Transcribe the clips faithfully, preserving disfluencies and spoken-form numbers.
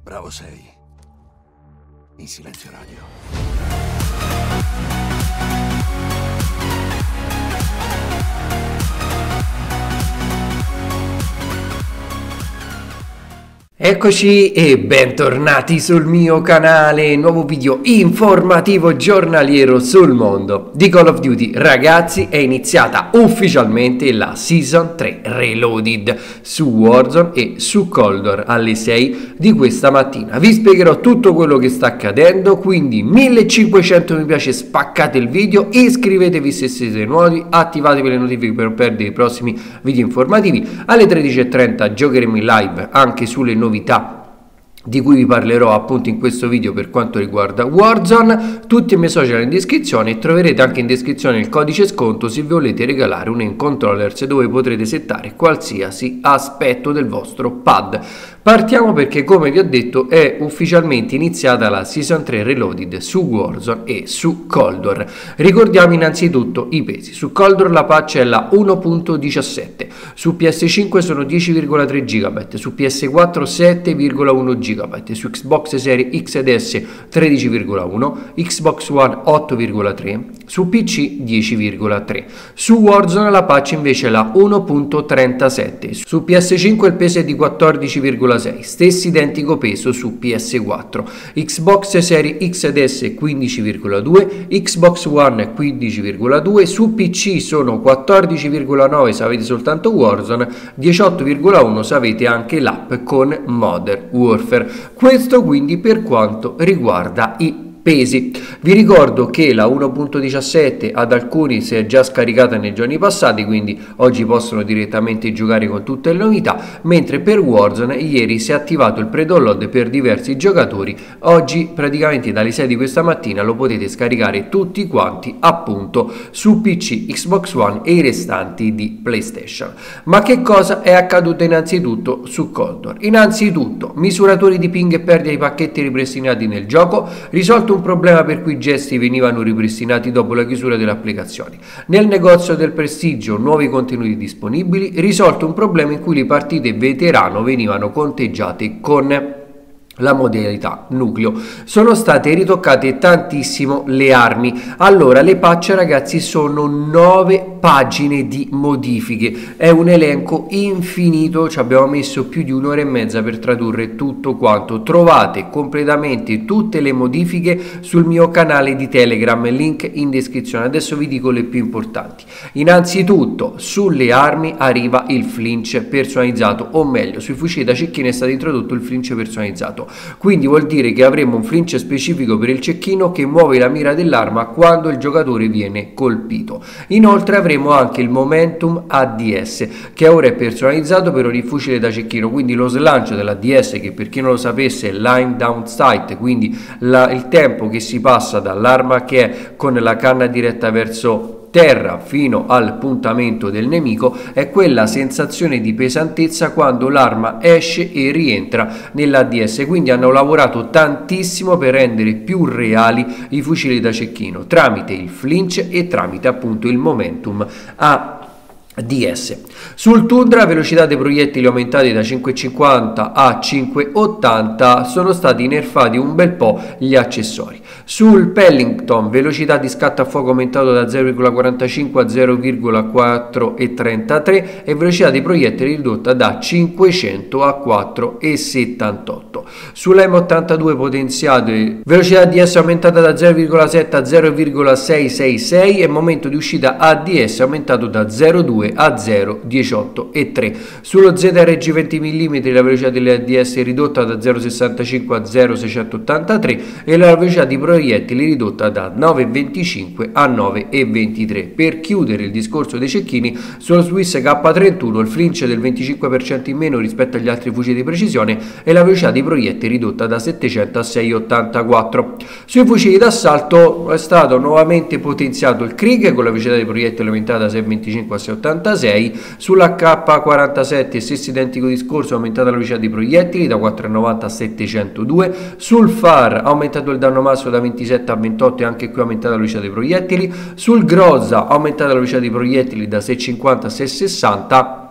Bravo sei. In silenzio radio. Eccoci e bentornati sul mio canale, nuovo video informativo giornaliero sul mondo di Call of Duty. Ragazzi, è iniziata ufficialmente la Season tre Reloaded su Warzone e su Cold War alle sei di questa mattina. Vi spiegherò tutto quello che sta accadendo, quindi millecinquecento mi piace, spaccate il video, iscrivetevi se siete nuovi, attivatevi le notifiche per non perdere i prossimi video informativi. Alle tredici e trenta giocheremo in live anche sulle novità di cui vi parlerò appunto in questo video per quanto riguarda Warzone. Tutti i miei social in descrizione e troverete anche in descrizione il codice sconto se volete regalare un N-Controllers dove potrete settare qualsiasi aspetto del vostro pad. Partiamo perché, come vi ho detto, è ufficialmente iniziata la Season tre Reloaded su Warzone e su Cold War. Ricordiamo innanzitutto i pesi. Su Cold War la patch è la uno punto diciassette, su P S cinque sono dieci virgola tre giga, su P S quattro sette virgola uno giga, su Xbox Series X ed S tredici virgola uno, Xbox One otto virgola tre, su P C dieci virgola tre. Su Warzone la patch invece è la uno punto trentasette, su P S cinque il peso è di quattordici virgola sei, stesso identico peso su P S quattro, Xbox Series X ed S quindici virgola due, Xbox One quindici virgola due, su P C sono quattordici virgola nove se avete soltanto Warzone, diciotto virgola uno se avete anche l'app con Modern Warfare. Questo quindi per quanto riguarda i pesi. Vi ricordo che la uno punto diciassette ad alcuni si è già scaricata nei giorni passati, quindi oggi possono direttamente giocare con tutte le novità, mentre per Warzone ieri si è attivato il pre-download per diversi giocatori. Oggi praticamente dalle sei di questa mattina lo potete scaricare tutti quanti appunto su P C, Xbox One e i restanti di PlayStation. Ma che cosa è accaduto innanzitutto su Cold War? Innanzitutto misuratori di ping e perdita di pacchetti ripristinati nel gioco, risolto un problema per cui i gesti venivano ripristinati dopo la chiusura delle applicazioni. Nel negozio del prestigio nuovi contenuti disponibili, risolto un problema in cui le partite veterano venivano conteggiate con la modalità nucleo. Sono state ritoccate tantissimo le armi. Allora, le patch ragazzi sono nove pagine di modifiche, è un elenco infinito, ci abbiamo messo più di un'ora e mezza per tradurre tutto quanto. Trovate completamente tutte le modifiche sul mio canale di Telegram, link in descrizione. Adesso vi dico le più importanti. Innanzitutto sulle armi arriva il flinch personalizzato, o meglio sui fucili da cecchino è stato introdotto il flinch personalizzato. Quindi vuol dire che avremo un flinch specifico per il cecchino che muove la mira dell'arma quando il giocatore viene colpito. Inoltre avremo anche il momentum A D S che ora è personalizzato per ogni fucile da cecchino, quindi lo slancio dell'A D S, che per chi non lo sapesse è line down sight, quindi la, il tempo che si passa dall'arma che è con la canna diretta verso terra fino al puntamento del nemico, è quella sensazione di pesantezza quando l'arma esce e rientra nell'A D S. Quindi hanno lavorato tantissimo per rendere più reali i fucili da cecchino tramite il flinch e tramite appunto il momentum a D S. Sul Tundra velocità dei proiettili aumentati da cinque virgola cinquanta a cinque virgola ottanta, sono stati nerfati un bel po' gli accessori. Sul Pellington velocità di scatto a fuoco aumentato da zero virgola quarantacinque a zero virgola quattrocentotrentatré e velocità dei proiettili ridotta da cinquecento a quattro virgola settantotto. Sull'M ottantadue potenziate velocità D S aumentata da zero virgola sette a zero virgola seicentosessantasei e momento di uscita A D S aumentato da zero virgola due a zero virgola diciotto e tre. Sullo Z R G venti millimetri la velocità dell'A D S è ridotta da zero virgola sessantacinque a zero virgola seicentottantatré e la velocità di proiettili ridotta da nove virgola venticinque a nove virgola ventitré. Per chiudere il discorso dei cecchini, sullo Swiss K trentuno il flinch del venticinque per cento in meno rispetto agli altri fucili di precisione e la velocità di proiettili ridotta da settecento a sei virgola ottantaquattro. Sui fucili d'assalto è stato nuovamente potenziato il Krieg con la velocità di proiettili aumentata da sei virgola venticinque a sei virgola ottantasei. Sulla K quarantasette stesso identico discorso, aumentata la velocità di proiettili da quattro virgola novanta a settecentodue. Sul F A R aumentato il danno massimo da ventisette a ventotto e anche qui aumentata la velocità dei proiettili. Sul Groza aumentata la velocità dei proiettili da sei virgola cinquanta a sei virgola sessanta.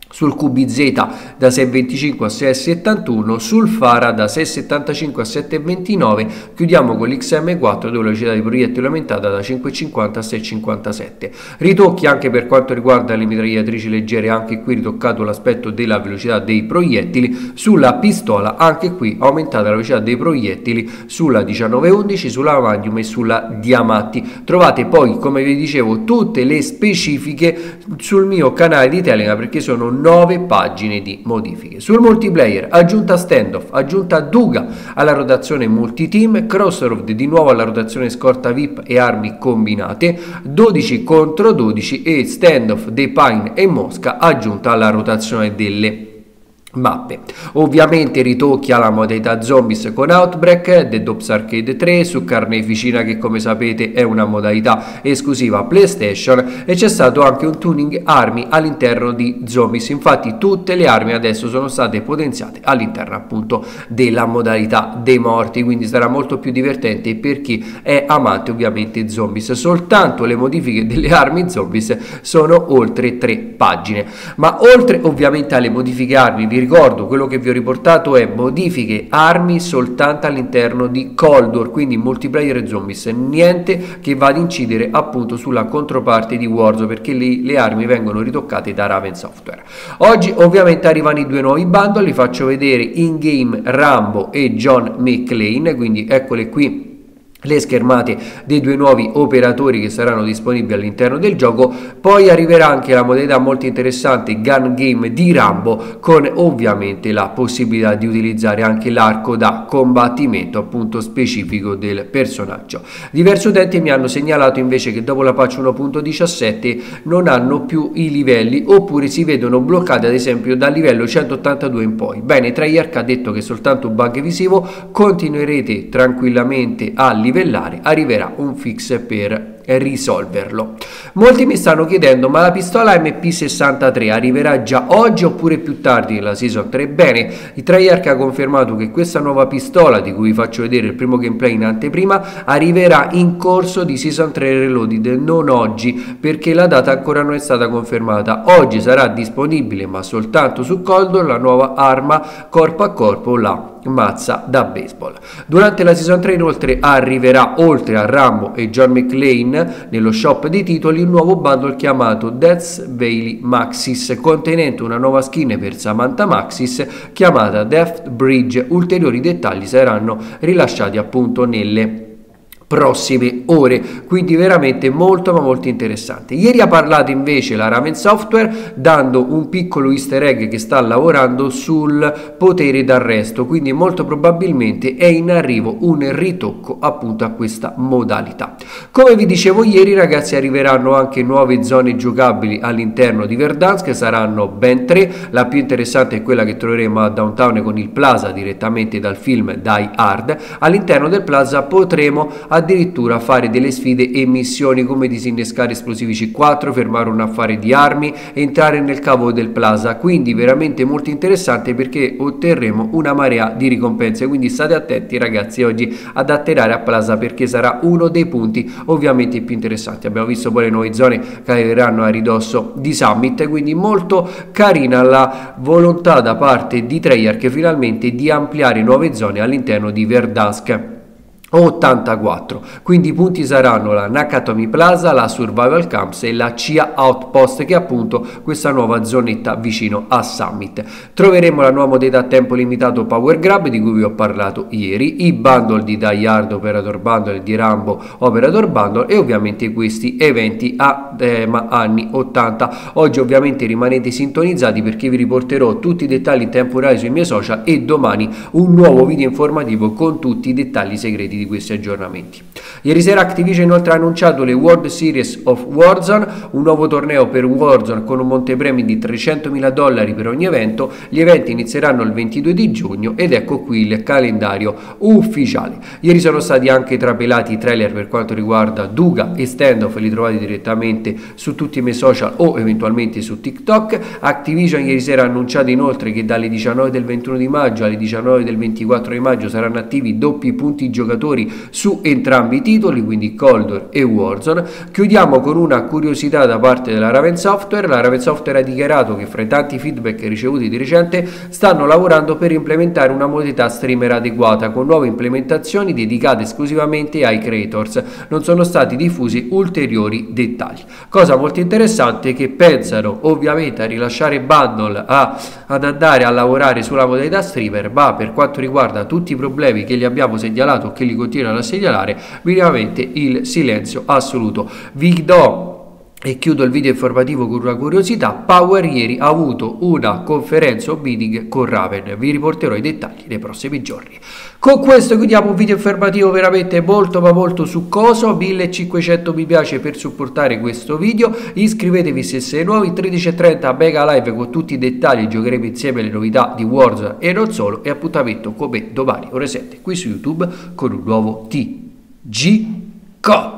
sul Q B Z da sei virgola venticinque a sei virgola settantuno, sul Fara da sei virgola settantacinque a sette virgola ventinove, chiudiamo con l'X M quattro dove la velocità di proiettile aumentata da cinque virgola cinquanta a sei virgola cinquantasette. Ritocchi anche per quanto riguarda le mitragliatrici leggere, anche qui ritoccato l'aspetto della velocità dei proiettili, sulla pistola anche qui aumentata la velocità dei proiettili sulla diciannove undici, sulla Magnum e sulla Diamatti. Trovate poi, come vi dicevo, tutte le specifiche sul mio canale di Telegram perché sono nove pagine di modifiche. Sul multiplayer, aggiunta standoff, aggiunta Duga alla rotazione multiteam, Crossroad di nuovo alla rotazione scorta V I P e armi combinate, dodici contro dodici e standoff The Pine e Mosca aggiunta alla rotazione delle mappe. Ovviamente ritocchi alla modalità zombies con Outbreak, Dead Ops Arcade tre, su Carneficina che come sapete è una modalità esclusiva PlayStation, e c'è stato anche un tuning armi all'interno di zombies. Infatti tutte le armi adesso sono state potenziate all'interno appunto della modalità dei morti, quindi sarà molto più divertente per chi è amante ovviamente zombies. Soltanto le modifiche delle armi zombies sono oltre tre pagine, ma oltre ovviamente alle modifiche armi vi ricordo quello che vi ho riportato è modifiche armi soltanto all'interno di Cold War, quindi multiplayer e zombies, niente che va ad incidere appunto sulla controparte di Warzone, perché lì le armi vengono ritoccate da Raven Software. Oggi ovviamente arrivano i due nuovi bundle, li faccio vedere in game Rambo e John McClane, quindi eccole qui le schermate dei due nuovi operatori che saranno disponibili all'interno del gioco. Poi arriverà anche la modalità molto interessante Gun Game di Rambo, con ovviamente la possibilità di utilizzare anche l'arco da combattimento appunto specifico del personaggio. Diversi utenti mi hanno segnalato invece che dopo la patch uno punto diciassette non hanno più i livelli, oppure si vedono bloccati ad esempio dal livello centottantadue in poi. Bene, Treyarch ha detto che è soltanto un bug visivo, continuerete tranquillamente a livellare, arriverà un fix per risolverlo. Molti mi stanno chiedendo: ma la pistola M P sessantatré arriverà già oggi oppure più tardi nella season tre? Bene, il Treyarch ha confermato che questa nuova pistola, di cui vi faccio vedere il primo gameplay in anteprima, arriverà in corso di season tre Reloaded, non oggi, perché la data ancora non è stata confermata. Oggi sarà disponibile, ma soltanto su Cold War, la nuova arma corpo a corpo, la mazza da baseball. Durante la season tre inoltre arriverà, oltre a Rambo e John McClane, nello shop dei titoli un nuovo bundle chiamato Death Valley Maxis, contenente una nuova skin per Samantha Maxis chiamata Death Bridge. Ulteriori dettagli saranno rilasciati appunto nelle prossime ore, quindi veramente molto ma molto interessante. Ieri ha parlato invece la Raven Software dando un piccolo easter egg che sta lavorando sul potere d'arresto, quindi molto probabilmente è in arrivo un ritocco appunto a questa modalità. Come vi dicevo ieri ragazzi, arriveranno anche nuove zone giocabili all'interno di Verdansk, saranno ben tre. La più interessante è quella che troveremo a Downtown con il Plaza direttamente dal film Die Hard. All'interno del Plaza potremo addirittura fare delle sfide e missioni come disinnescare esplosivi C quattro, fermare un affare di armi, entrare nel cavo del Plaza, quindi veramente molto interessante perché otterremo una marea di ricompense, quindi state attenti ragazzi oggi ad atterrare a Plaza perché sarà uno dei punti ovviamente più interessanti. Abbiamo visto poi le nuove zone che arriveranno a ridosso di Summit, quindi molto carina la volontà da parte di Treyarch finalmente di ampliare nuove zone all'interno di Verdansk ottantaquattro. Quindi i punti saranno la Nakatomi Plaza, la Survival Camps e la C I A Outpost, che è appunto questa nuova zonetta vicino a Summit. Troveremo la nuova modalità a tempo limitato Power Grab di cui vi ho parlato ieri, i bundle di Die Hard Operator Bundle e di Rambo Operator Bundle e ovviamente questi eventi a tema anni ottanta. Oggi ovviamente rimanete sintonizzati perché vi riporterò tutti i dettagli in tempo reale sui miei social e domani un nuovo video informativo con tutti i dettagli segreti di questi aggiornamenti. Ieri sera Activision inoltre ha annunciato le World Series of Warzone, un nuovo torneo per Warzone con un montepremi di trecentomila dollari per ogni evento. Gli eventi inizieranno il ventidue di giugno ed ecco qui il calendario ufficiale. Ieri sono stati anche trapelati i trailer per quanto riguarda Duga e Standoff, li trovate direttamente su tutti i miei social o eventualmente su TikTok. Activision ieri sera ha annunciato inoltre che dalle diciannove del ventuno di maggio alle diciannove del ventiquattro di maggio saranno attivi doppi punti giocatori sviluppatori su entrambi i titoli, quindi Cold War e Warzone. Chiudiamo con una curiosità da parte della Raven Software. La Raven Software ha dichiarato che fra i tanti feedback ricevuti di recente stanno lavorando per implementare una modalità streamer adeguata con nuove implementazioni dedicate esclusivamente ai creators. Non sono stati diffusi ulteriori dettagli. Cosa molto interessante è che pensano ovviamente a rilasciare bundle, a, ad andare a lavorare sulla modalità streamer, ma per quanto riguarda tutti i problemi che gli abbiamo segnalato o che li continuano a segnalare, minimamente il silenzio assoluto. Vi do e chiudo il video informativo con una curiosità: Power ieri ha avuto una conferenza o meeting con Raven, vi riporterò i dettagli nei prossimi giorni. Con questo chiudiamo un video informativo veramente molto ma molto succoso. Millecinquecento mi piace per supportare questo video, iscrivetevi se siete nuovi. Tredici e trenta mega live con tutti i dettagli, giocheremo insieme le novità di Warzone e non solo, e appuntamento come domani ore sette qui su YouTube con un nuovo T G C O.